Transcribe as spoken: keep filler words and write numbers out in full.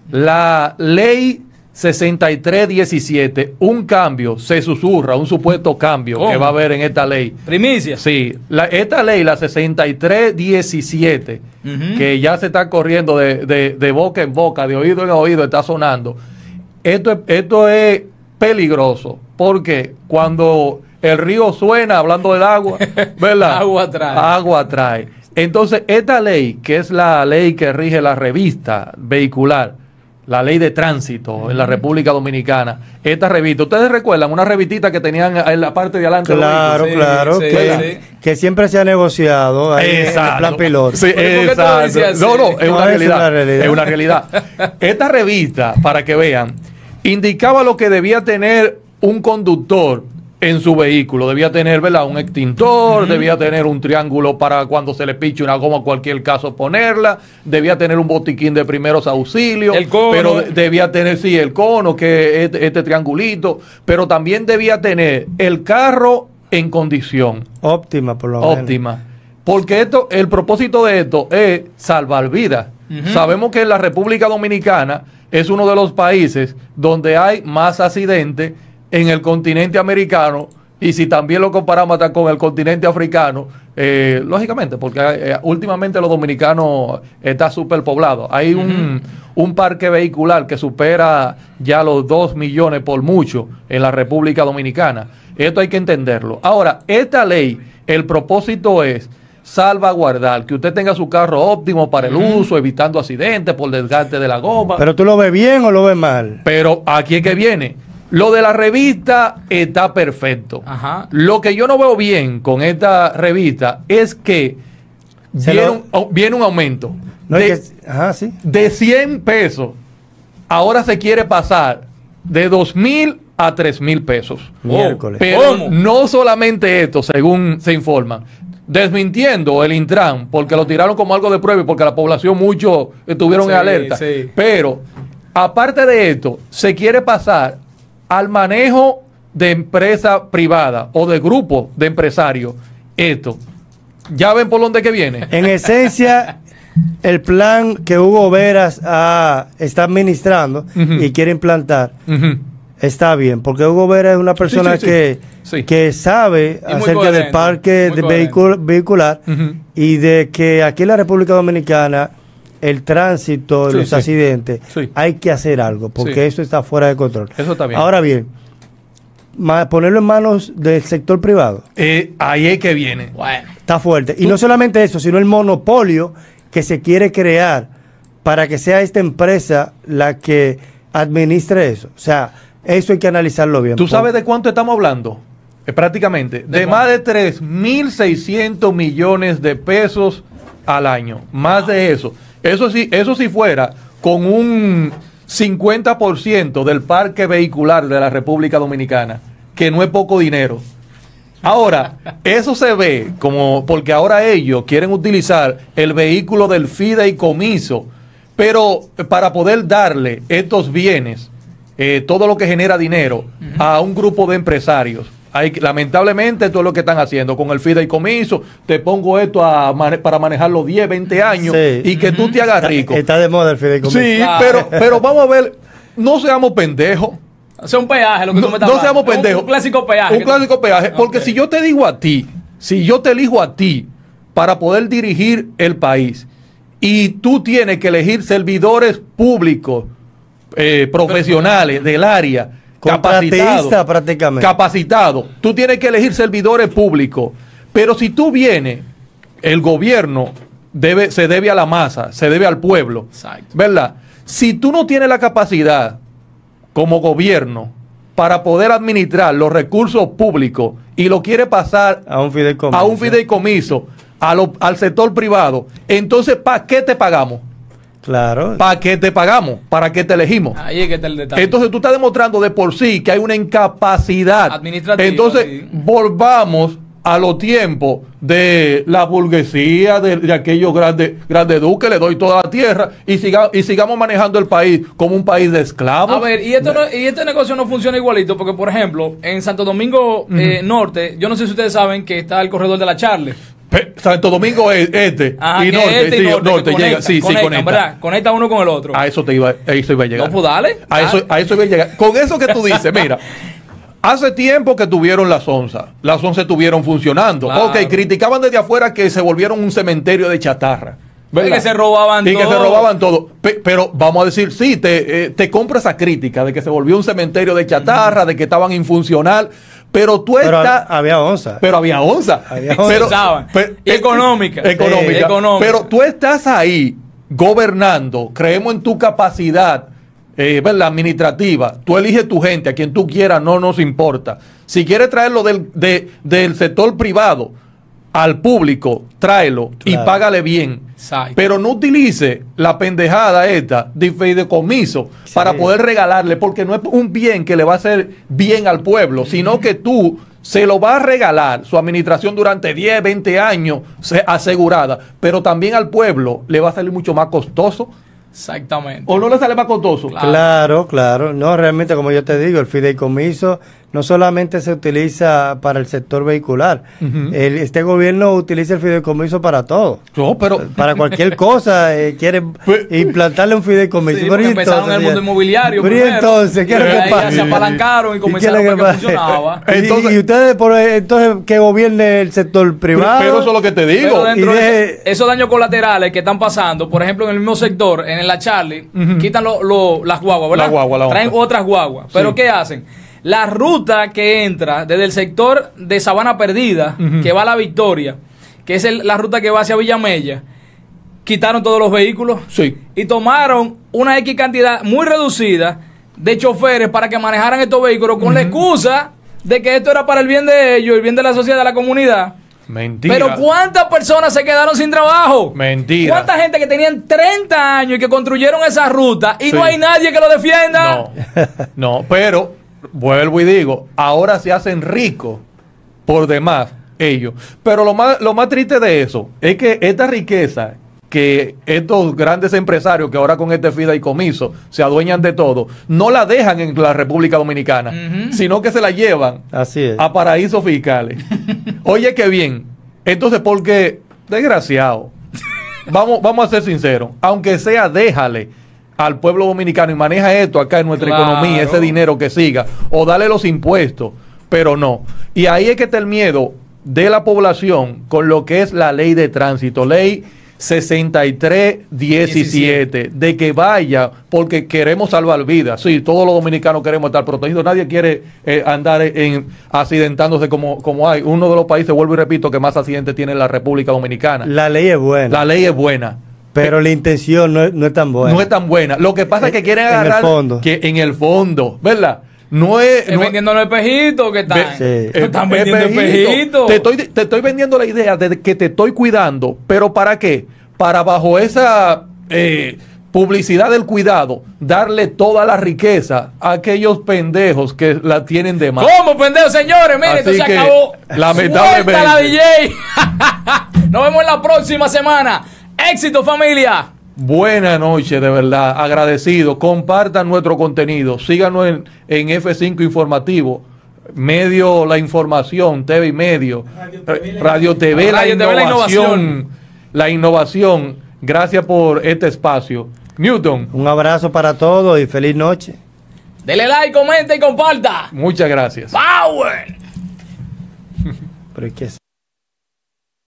La ley sesenta y tres diecisiete, un cambio, se susurra, un supuesto cambio ¿Cómo? que va a haber en esta ley. Primicia. Sí, la, esta ley, la sesenta y tres diecisiete, uh-huh. que ya se está corriendo de, de, de boca en boca, de oído en oído, está sonando. Esto es, esto es peligroso, porque cuando el río suena, hablando del agua, ¿verdad? Agua trae. Agua trae. Entonces, esta ley, que es la ley que rige la revista vehicular, la ley de tránsito en la República Dominicana, esta revista, ¿ustedes recuerdan una revistita que tenían en la parte de adelante? Claro, sí, claro, sí, que, sí. que siempre se ha negociado ahí en el plan piloto. Sí, exacto. No, no, es una realidad, una realidad. Es una realidad. Esta revista, para que vean, indicaba lo que debía tener un conductor en su vehículo. Debía tener, ¿verdad?, un extintor, uh-huh. debía tener un triángulo para cuando se le piche una goma, cualquier caso ponerla, debía tener un botiquín de primeros auxilios, el cono. pero de, debía tener, sí, el cono, que este, este triangulito, pero también debía tener el carro en condición óptima, por lo menos. Óptima. Porque esto, el propósito de esto es salvar vidas. Uh-huh. Sabemos que la República Dominicana es uno de los países donde hay más accidentes en el continente americano, y si también lo comparamos hasta con el continente africano, eh, lógicamente, porque eh, últimamente los dominicanos está superpoblado. Hay uh-huh. un, un parque vehicular que supera ya los dos millones por mucho en la República Dominicana. Esto hay que entenderlo. Ahora, esta ley, el propósito es salvaguardar que usted tenga su carro óptimo para el uh-huh. uso, evitando accidentes por desgaste de la goma. ¿Pero tú lo ves bien o lo ves mal? Pero aquí es que viene. Lo de la revista está perfecto. Ajá. Lo que yo no veo bien con esta revista es que viene, lo... un, viene un aumento. No de, es que... Ajá, sí. de cien pesos. Ahora se quiere pasar de dos mil a tres mil pesos. Miércoles. Pero ¿Cómo? No solamente esto, según se informan. Desmintiendo el Intran, porque lo tiraron como algo de prueba y porque la población muchos estuvieron sí, en alerta. Sí. Pero, aparte de esto, se quiere pasar al manejo de empresa privada o de grupo de empresarios. Esto, ¿ya ven por dónde que viene? En esencia, el plan que Hugo Veras ah, está administrando uh-huh. y quiere implantar uh-huh. está bien, porque Hugo Veras es una persona sí, sí, que, sí. que sabe y acerca del parque de vehicul vehicular uh-huh. y de que aquí en la República Dominicana el tránsito, sí, los sí. accidentes, sí. hay que hacer algo, porque sí. eso está fuera de control. Eso está bien. Ahora bien, ponerlo en manos del sector privado. Eh, ahí es que viene. Bueno. Está fuerte. Y no solamente eso, sino el monopolio que se quiere crear para que sea esta empresa la que administre eso. O sea, eso hay que analizarlo bien. ¿Tú sabes de cuánto estamos hablando? Eh, prácticamente. De, de más de tres mil seiscientos millones de pesos al año. Más de eso. Eso sí, eso sí fuera con un cincuenta por ciento del parque vehicular de la República Dominicana, que no es poco dinero. Ahora, eso se ve como porque ahora ellos quieren utilizar el vehículo del fideicomiso, pero para poder darle estos bienes, eh, todo lo que genera dinero, uh-huh. a un grupo de empresarios. Hay, lamentablemente esto es lo que están haciendo con el fideicomiso. Te pongo esto a mane para manejarlo diez, veinte años sí. y que uh-huh. tú te hagas rico. Está, está de moda el fideicomiso. Sí, ah. pero, pero vamos a ver, no seamos pendejos. O sea, un peaje, lo que no, tú me estás No seamos pendejos. Un, un clásico peaje. Un clásico peaje, porque okay. si yo te digo a ti, si yo te elijo a ti para poder dirigir el país y tú tienes que elegir servidores públicos, eh, profesionales del área, capacitado, prácticamente. capacitado. Tú tienes que elegir servidores públicos. Pero si tú vienes, el gobierno debe, se debe a la masa, se debe al pueblo. Exacto. ¿Verdad? Si tú no tienes la capacidad como gobierno para poder administrar los recursos públicos y lo quieres pasar a un fideicomiso, a un fideicomiso a lo, al sector privado, entonces ¿para qué te pagamos? Claro. ¿Para qué te pagamos? ¿Para qué te elegimos? Ahí es que está el detalle. Entonces tú estás demostrando de por sí que hay una incapacidad administrativa. Entonces sí. volvamos a los tiempos de la burguesía, de, de aquellos grandes grandes duques, le doy toda la tierra y, siga, y sigamos manejando el país como un país de esclavos. A ver, y, esto no, y este negocio no funciona igualito porque, por ejemplo, en Santo Domingo uh-huh. eh, Norte, yo no sé si ustedes saben que está el corredor de la Charle. Santo Domingo es este Ajá, y que norte, este y sí, norte, norte que llega, conecta, sí, sí, conectan, conecta. ¿verdad? Conecta uno con el otro. A eso te iba, a eso iba a llegar. No, pues dale. A eso, a eso iba a llegar. Con eso que tú dices, mira, hace tiempo que tuvieron las onzas, las onzas estuvieron funcionando. Claro. Ok, criticaban desde afuera que se volvieron un cementerio de chatarra. Y que se robaban y todo. que se robaban todo. Pe- pero vamos a decir, sí, te, eh, te compro esa crítica de que se volvió un cementerio de chatarra, uh-huh. de que estaban infuncional, pero tú pero estás... había onza. Pero había onza. Había onza. Pero, pero, y económica. Económica. Sí, económica. Pero tú estás ahí gobernando, creemos en tu capacidad, eh, ¿verdad? Administrativa. Tú eliges tu gente, a quien tú quieras, no nos importa. Si quieres traerlo del, de, del sector privado al público, tráelo claro. y págale bien. Exacto. Pero no utilice la pendejada esta de fideicomiso sí. para poder regalarle, porque no es un bien que le va a hacer bien al pueblo, sino que tú se lo vas a regalar, su administración durante diez, veinte años asegurada, pero también al pueblo le va a salir mucho más costoso. Exactamente. ¿O no le sale más costoso? Claro, claro. claro. No, realmente, como yo te digo, el fideicomiso no solamente se utiliza para el sector vehicular. Uh-huh. el, este gobierno utiliza el fideicomiso para todo. No, pero... Para cualquier cosa. Eh, quiere implantarle un fideicomiso. Sí, pero empezaron en el mundo inmobiliario. Pero primero, entonces, ¿qué es lo que pasa? Se apalancaron y comenzaron a que funcionaba. Entonces, y, y ustedes, por, entonces, que gobierne el sector privado. Pero eso es lo que te digo. Y de, de, esos daños colaterales que están pasando, por ejemplo, en el mismo sector, en la Charlie, uh-huh. quitan lo, lo, las guaguas, ¿verdad? La guagua, la Traen otras guaguas. Pero sí. ¿qué hacen? La ruta que entra desde el sector de Sabana Perdida, uh-huh. que va a La Victoria, que es el, la ruta que va hacia Villamella, quitaron todos los vehículos sí. y tomaron una X cantidad muy reducida de choferes para que manejaran estos vehículos con uh-huh. la excusa de que esto era para el bien de ellos, el bien de la sociedad, de la comunidad. Mentira. Pero ¿cuántas personas se quedaron sin trabajo? Mentira. ¿Cuánta gente que tenían treinta años y que construyeron esa ruta y sí. no hay nadie que lo defienda? No, no, pero vuelvo y digo, ahora se hacen ricos por demás ellos. Pero lo más, lo más triste de eso es que esta riqueza que estos grandes empresarios que ahora con este fideicomiso se adueñan de todo, no la dejan en la República Dominicana, uh-huh. sino que se la llevan Así es. a paraísos fiscales. Oye, qué bien. Entonces, porque, desgraciado, vamos, vamos a ser sinceros, aunque sea, déjale al pueblo dominicano y maneja esto acá en nuestra claro. economía, ese dinero que siga, o dale los impuestos, pero no. Y ahí es que está el miedo de la población con lo que es la ley de tránsito, ley sesenta y tres diecisiete, de que vaya, porque queremos salvar vidas. Sí, todos los dominicanos queremos estar protegidos. Nadie quiere eh, andar en, accidentándose como, como hay. Uno de los países, vuelvo y repito, que más accidentes tiene la República Dominicana. La ley es buena. La ley es buena. Pero la intención no es, no es tan buena. No es tan buena. Lo que pasa es que quieren agarrar... En el fondo. Que en el fondo, ¿verdad? No es... ¿Es no vendiendo los espejitos que están? Sí. Están vendiendo espejitos. Te estoy, te estoy vendiendo la idea de que te estoy cuidando, pero ¿para qué? Para bajo esa eh, publicidad del cuidado, darle toda la riqueza a aquellos pendejos que la tienen de más. ¿Cómo pendejos, señores? Mire, esto se acabó. Lamentablemente. Suéltala, D J. Nos vemos en la próxima semana. Éxito, familia. Buenas noches, de verdad, agradecido. Compartan nuestro contenido, síganos en, en F cinco Informativo, Medio La Información, T V y Medio, Radio T V, Radio T V, la, la innovación, la innovación. Gracias por este espacio. Newton. Un abrazo para todos y feliz noche. Dele like, comenta y comparta. Muchas gracias. Power. Pero es que